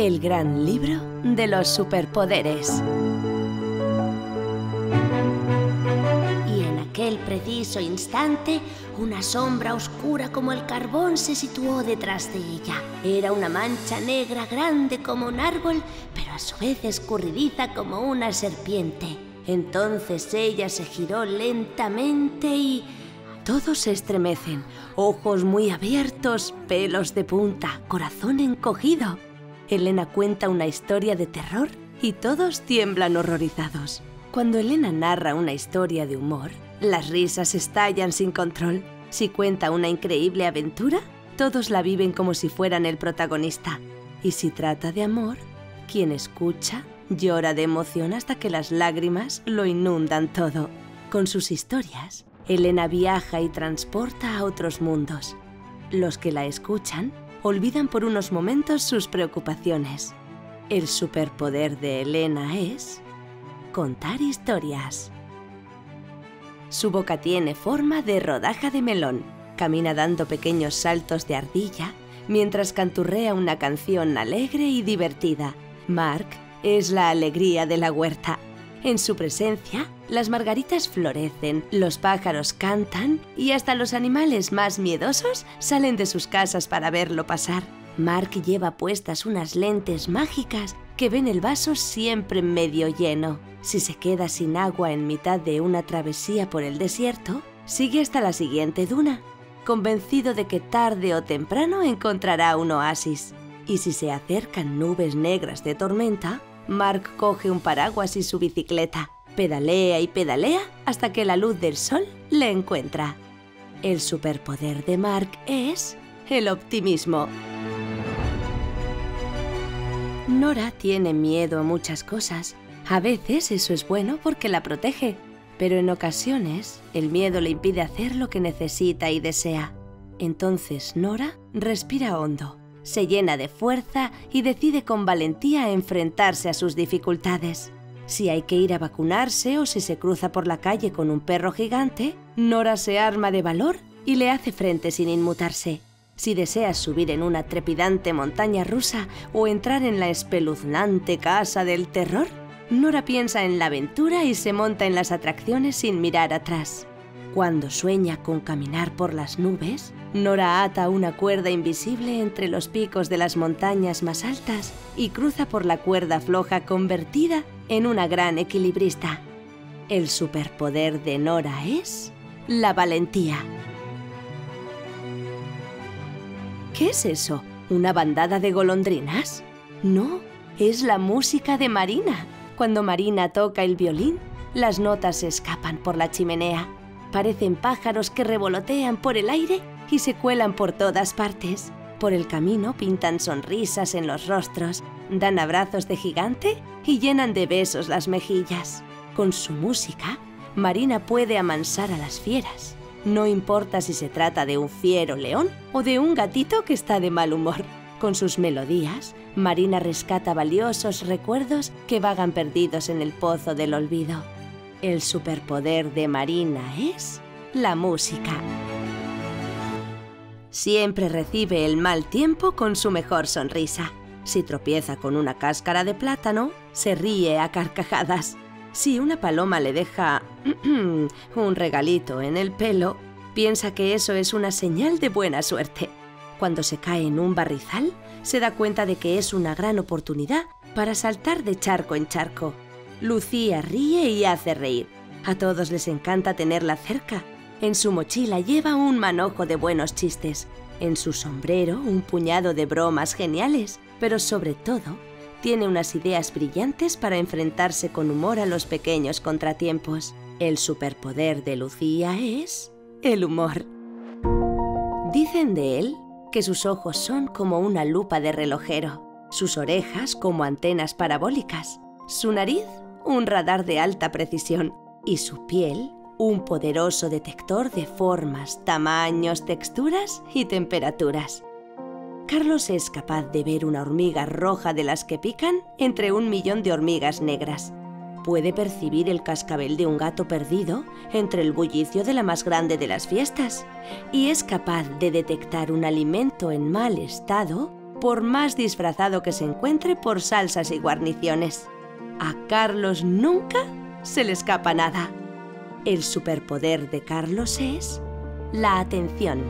El gran libro de los superpoderes. Y en aquel preciso instante, una sombra oscura como el carbón se situó detrás de ella. Era una mancha negra grande como un árbol, pero a su vez escurridiza como una serpiente. Entonces ella se giró lentamente y... Todos se estremecen, ojos muy abiertos, pelos de punta, corazón encogido. Elena cuenta una historia de terror y todos tiemblan horrorizados. Cuando Elena narra una historia de humor, las risas estallan sin control. Si cuenta una increíble aventura, todos la viven como si fueran el protagonista. Y si trata de amor, quien escucha llora de emoción hasta que las lágrimas lo inundan todo. Con sus historias, Elena viaja y transporta a otros mundos. Los que la escuchan olvidan por unos momentos sus preocupaciones. El superpoder de Elena es contar historias. Su boca tiene forma de rodaja de melón. Camina dando pequeños saltos de ardilla mientras canturrea una canción alegre y divertida. Mark es la alegría de la huerta. En su presencia, las margaritas florecen, los pájaros cantan y hasta los animales más miedosos salen de sus casas para verlo pasar. Mark lleva puestas unas lentes mágicas que ven el vaso siempre medio lleno. Si se queda sin agua en mitad de una travesía por el desierto, sigue hasta la siguiente duna, convencido de que tarde o temprano encontrará un oasis. Y si se acercan nubes negras de tormenta, Mark coge un paraguas y su bicicleta, pedalea y pedalea hasta que la luz del sol le encuentra. El superpoder de Mark es el optimismo. Nora tiene miedo a muchas cosas. A veces eso es bueno porque la protege, pero en ocasiones el miedo le impide hacer lo que necesita y desea. Entonces Nora respira hondo, se llena de fuerza y decide con valentía enfrentarse a sus dificultades. Si hay que ir a vacunarse o si se cruza por la calle con un perro gigante, Nora se arma de valor y le hace frente sin inmutarse. Si deseas subir en una trepidante montaña rusa o entrar en la espeluznante casa del terror, Nora piensa en la aventura y se monta en las atracciones sin mirar atrás. Cuando sueña con caminar por las nubes, Nora ata una cuerda invisible entre los picos de las montañas más altas y cruza por la cuerda floja convertida en una gran equilibrista. El superpoder de Nora es la valentía. ¿Qué es eso? ¿Una bandada de golondrinas? No, es la música de Marina. Cuando Marina toca el violín, las notas se escapan por la chimenea. Parecen pájaros que revolotean por el aire y se cuelan por todas partes. Por el camino pintan sonrisas en los rostros, dan abrazos de gigante y llenan de besos las mejillas. Con su música, Marina puede amansar a las fieras. No importa si se trata de un fiero león o de un gatito que está de mal humor. Con sus melodías, Marina rescata valiosos recuerdos que vagan perdidos en el pozo del olvido. El superpoder de Marina es la música. Siempre recibe el mal tiempo con su mejor sonrisa. Si tropieza con una cáscara de plátano, se ríe a carcajadas. Si una paloma le deja un regalito en el pelo, piensa que eso es una señal de buena suerte. Cuando se cae en un barrizal, se da cuenta de que es una gran oportunidad para saltar de charco en charco. Lucía ríe y hace reír. A todos les encanta tenerla cerca. En su mochila lleva un manojo de buenos chistes. En su sombrero un puñado de bromas geniales. Pero sobre todo, tiene unas ideas brillantes para enfrentarse con humor a los pequeños contratiempos. El superpoder de Lucía es el humor. Dicen de él que sus ojos son como una lupa de relojero, sus orejas como antenas parabólicas, su nariz un radar de alta precisión y su piel un poderoso detector de formas, tamaños, texturas y temperaturas. Carlos es capaz de ver una hormiga roja de las que pican entre 1.000.000 de hormigas negras. Puede percibir el cascabel de un gato perdido entre el bullicio de la más grande de las fiestas. Y es capaz de detectar un alimento en mal estado por más disfrazado que se encuentre por salsas y guarniciones. A Carlos nunca se le escapa nada. El superpoder de Carlos es la atención.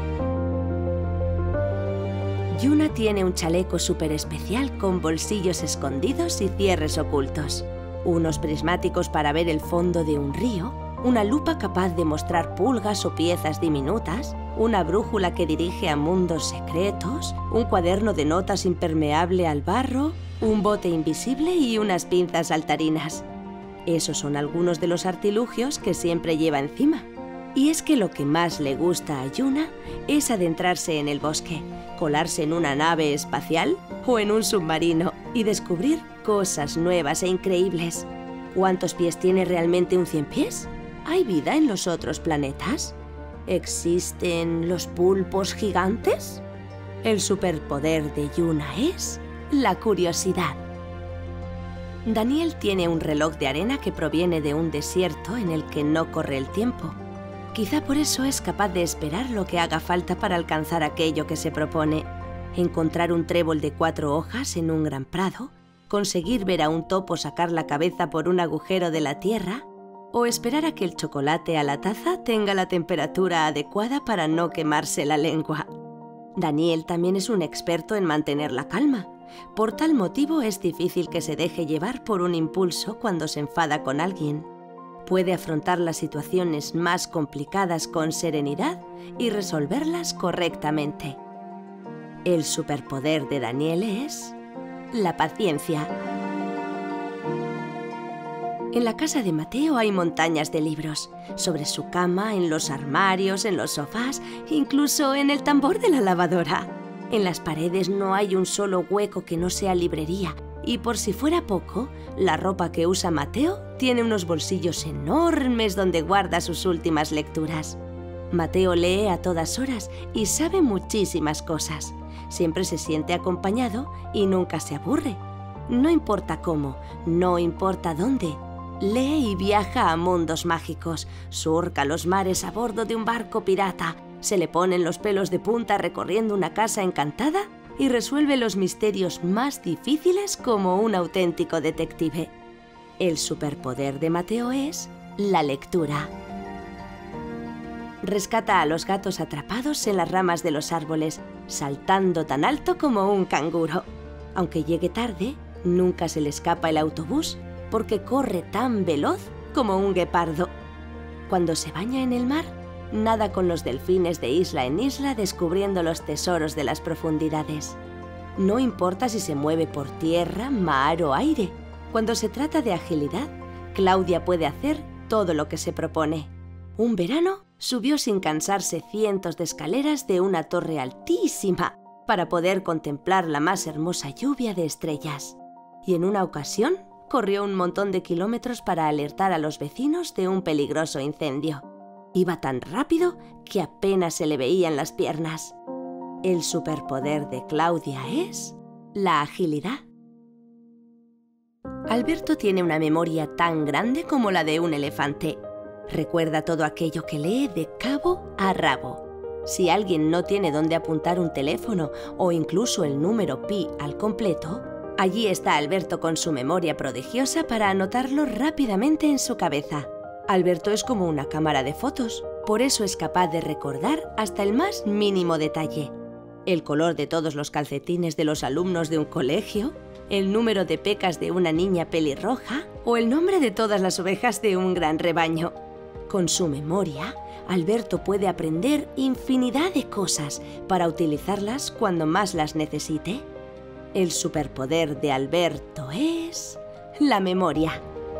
Yuna tiene un chaleco súper especial con bolsillos escondidos y cierres ocultos, unos prismáticos para ver el fondo de un río, una lupa capaz de mostrar pulgas o piezas diminutas, una brújula que dirige a mundos secretos, un cuaderno de notas impermeable al barro, un bote invisible y unas pinzas saltarinas. Esos son algunos de los artilugios que siempre lleva encima. Y es que lo que más le gusta a Yuna es adentrarse en el bosque, colarse en una nave espacial o en un submarino y descubrir cosas nuevas e increíbles. ¿Cuántos pies tiene realmente un ciempiés? ¿Hay vida en los otros planetas? ¿Existen los pulpos gigantes? El superpoder de Yuna es la curiosidad. Daniel tiene un reloj de arena que proviene de un desierto en el que no corre el tiempo. Quizá por eso es capaz de esperar lo que haga falta para alcanzar aquello que se propone. Encontrar un trébol de 4 hojas en un gran prado, conseguir ver a un topo sacar la cabeza por un agujero de la tierra, o esperar a que el chocolate a la taza tenga la temperatura adecuada para no quemarse la lengua. Daniel también es un experto en mantener la calma. Por tal motivo es difícil que se deje llevar por un impulso cuando se enfada con alguien. Puede afrontar las situaciones más complicadas con serenidad y resolverlas correctamente. El superpoder de Daniel es la paciencia. En la casa de Mateo hay montañas de libros, sobre su cama, en los armarios, en los sofás, incluso en el tambor de la lavadora. En las paredes no hay un solo hueco que no sea librería, y por si fuera poco, la ropa que usa Mateo tiene unos bolsillos enormes donde guarda sus últimas lecturas. Mateo lee a todas horas y sabe muchísimas cosas. Siempre se siente acompañado y nunca se aburre. No importa cómo, no importa dónde. Lee y viaja a mundos mágicos, surca los mares a bordo de un barco pirata, se le ponen los pelos de punta recorriendo una casa encantada y resuelve los misterios más difíciles como un auténtico detective. El superpoder de Mateo es la lectura. Rescata a los gatos atrapados en las ramas de los árboles, saltando tan alto como un canguro. Aunque llegue tarde, nunca se le escapa el autobús, porque corre tan veloz como un guepardo. Cuando se baña en el mar, nada con los delfines de isla en isla descubriendo los tesoros de las profundidades. No importa si se mueve por tierra, mar o aire. Cuando se trata de agilidad, Claudia puede hacer todo lo que se propone. Un verano subió sin cansarse cientos de escaleras de una torre altísima para poder contemplar la más hermosa lluvia de estrellas. Y en una ocasión corrió un montón de kilómetros para alertar a los vecinos de un peligroso incendio. Iba tan rápido que apenas se le veían las piernas. El superpoder de Claudia es la agilidad. Alberto tiene una memoria tan grande como la de un elefante. Recuerda todo aquello que lee de cabo a rabo. Si alguien no tiene dónde apuntar un teléfono o incluso el número pi al completo, allí está Alberto con su memoria prodigiosa para anotarlo rápidamente en su cabeza. Alberto es como una cámara de fotos, por eso es capaz de recordar hasta el más mínimo detalle. El color de todos los calcetines de los alumnos de un colegio, el número de pecas de una niña pelirroja o el nombre de todas las ovejas de un gran rebaño. Con su memoria, Alberto puede aprender infinidad de cosas para utilizarlas cuando más las necesite. El superpoder de Alberto es la memoria.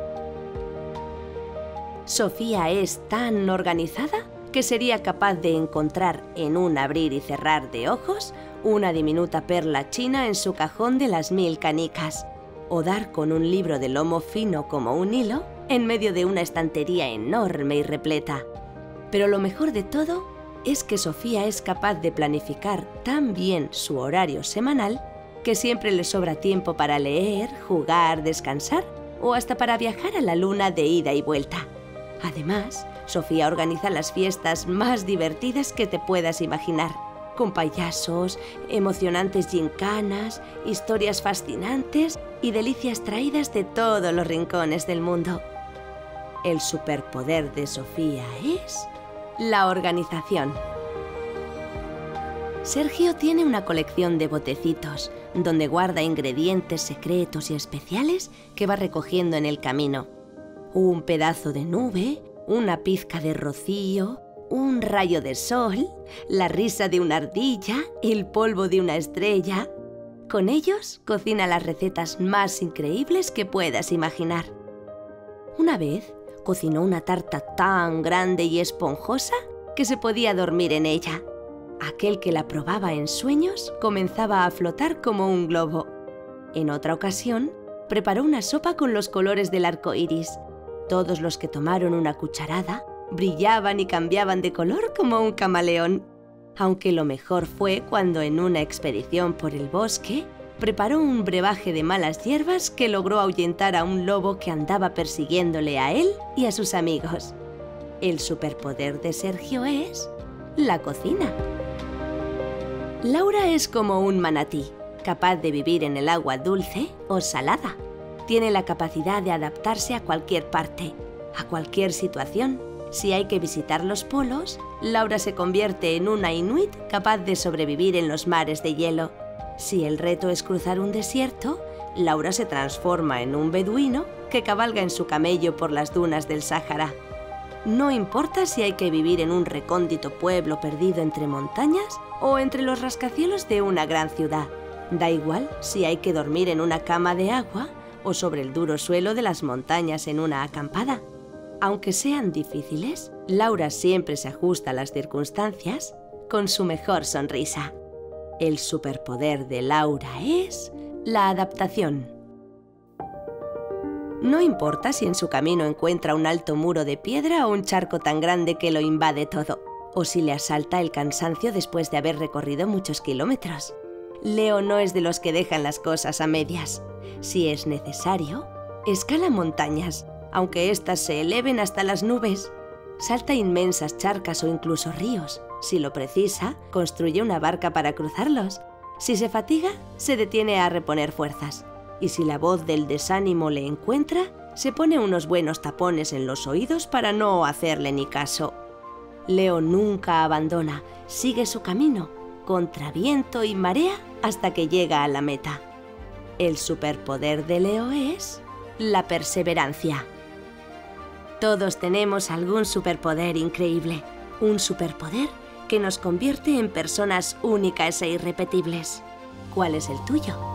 Sofía es tan organizada que sería capaz de encontrar en un abrir y cerrar de ojos una diminuta perla china en su cajón de las 1000 canicas, o dar con un libro de lomo fino como un hilo en medio de una estantería enorme y repleta. Pero lo mejor de todo es que Sofía es capaz de planificar tan bien su horario semanal que siempre le sobra tiempo para leer, jugar, descansar o hasta para viajar a la luna de ida y vuelta. Además, Sofía organiza las fiestas más divertidas que te puedas imaginar. con payasos, emocionantes gincanas, historias fascinantes y delicias traídas de todos los rincones del mundo. El superpoder de Sofía es la organización. Sergio tiene una colección de botecitos donde guarda ingredientes secretos y especiales que va recogiendo en el camino. Un pedazo de nube, una pizca de rocío, un rayo de sol, la risa de una ardilla, el polvo de una estrella. Con ellos cocina las recetas más increíbles que puedas imaginar. Una vez cocinó una tarta tan grande y esponjosa que se podía dormir en ella. Aquel que la probaba en sueños comenzaba a flotar como un globo. En otra ocasión, preparó una sopa con los colores del arco iris. Todos los que tomaron una cucharada brillaban y cambiaban de color como un camaleón. Aunque lo mejor fue cuando en una expedición por el bosque preparó un brebaje de malas hierbas que logró ahuyentar a un lobo que andaba persiguiéndole a él y a sus amigos. El superpoder de Sergio es la cocina. Laura es como un manatí, capaz de vivir en el agua dulce o salada. Tiene la capacidad de adaptarse a cualquier parte, a cualquier situación. Si hay que visitar los polos, Laura se convierte en una inuit capaz de sobrevivir en los mares de hielo. Si el reto es cruzar un desierto, Laura se transforma en un beduino que cabalga en su camello por las dunas del Sáhara. No importa si hay que vivir en un recóndito pueblo perdido entre montañas o entre los rascacielos de una gran ciudad. Da igual si hay que dormir en una cama de agua o sobre el duro suelo de las montañas en una acampada. Aunque sean difíciles, Laura siempre se ajusta a las circunstancias con su mejor sonrisa. El superpoder de Laura es la adaptación. No importa si en su camino encuentra un alto muro de piedra o un charco tan grande que lo invade todo, o si le asalta el cansancio después de haber recorrido muchos kilómetros. Leo no es de los que dejan las cosas a medias. Si es necesario, escala montañas, aunque éstas se eleven hasta las nubes. Salta inmensas charcas o incluso ríos. Si lo precisa, construye una barca para cruzarlos. Si se fatiga, se detiene a reponer fuerzas. Y si la voz del desánimo le encuentra, se pone unos buenos tapones en los oídos para no hacerle ni caso. Leo nunca abandona, sigue su camino, contra viento y marea, hasta que llega a la meta. El superpoder de Leo es la perseverancia. Todos tenemos algún superpoder increíble, un superpoder que nos convierte en personas únicas e irrepetibles. ¿Cuál es el tuyo?